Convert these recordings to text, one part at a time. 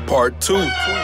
Part 2.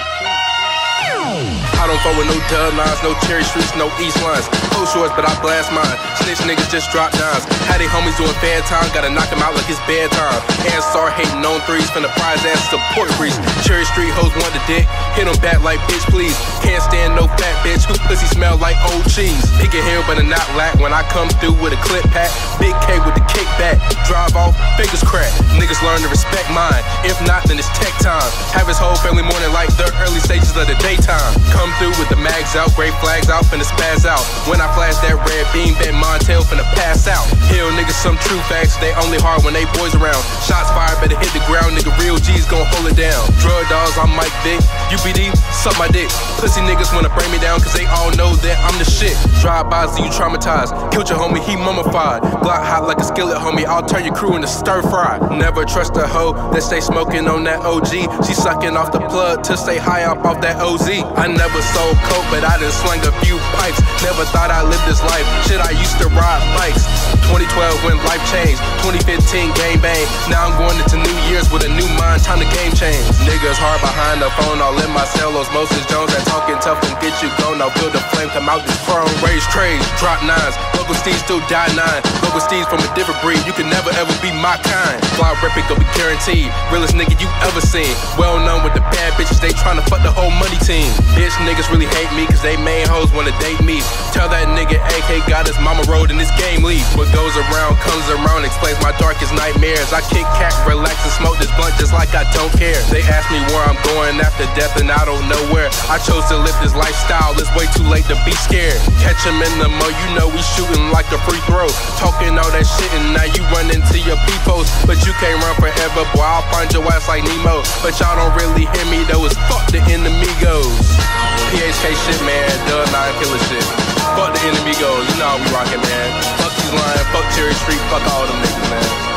I don't fuck with no dub lines, no Cherry Streets, no East lines. Cold shorts, but I blast mine. Snitch niggas just drop dimes. Had they homies doing fair time, gotta knock them out like it's bedtime. And start hating on threes, finna prize ass support grease. Cherry Street hoes want the dick, hit them back like bitch please. Can't stand no fat bitch whose pussy smell like old cheese. Pick a hill but a not lack when I come through with a clip pack. Big K with the kickback, drive off, fingers crack. Niggas learn to respect mine, if not then it's tech time. Have his whole family mourning like the early stages of the daytime. Come through with the mags out, great flags out, finna spaz out. When I flash that red beam, bet Montel finna pass out. Hill niggas some true facts, they only hard when they boys around. Shots fired, better hit the ground, nigga real G's gon' hold it down. Drug dogs, I'm Mike Vick, UPD, suck my dick. Pussy niggas wanna bring me down cause they all know that I'm the shit. Drive-bys, you traumatized, killed your homie, he mummified. Glock hot like a skillet, homie, I'll turn your crew into stir fry. Never trust a hoe that stay smoking on that OG. She sucking off the plug to stay high up off that OZ. I never sold coke, but I done slang a few pipes. Never thought I'd live this life, shit I used to ride bikes. 2012 when life changed, 2015 game bang. Now I'm going into New Year's with a new mind, time to game change. Niggas hard behind the phone, all in my cell, Osmosis Jones, that talking tough and get you gone. Now feel the flame come out this throne. Raise trades, drop nines, local steeds still die 9. Local steeds from a different breed, you can never ever be my kind. Fly reppin' go be guaranteed, realest nigga you ever seen. Well known with the bad bitches, they tryna fuck the whole money team. Bitch niggas really hate me cause they main hoes wanna date me. Tell that nigga AK got his mama road in this game leave. What goes around comes around, explains my darkest nightmares. I kick cat, relax and smoke this blunt just like I don't care. They ask me where I'm going after death and I don't know where. I chose to live this lifestyle, it's way too late to be scared. Catch him in the mo, you know we shooting like a free throw. Talking all that shit and now you run into your peoples. But you can't run forever, boy, I'll find your ass like Nemo. But y'all don't really hear me though, it's fuck the enemigos. PHK shit, man, Dub 9 killer shit. Fuck the enemigos, you know how we rockin', man. Fuck these lines, fuck Cherry Street, fuck all them niggas, man.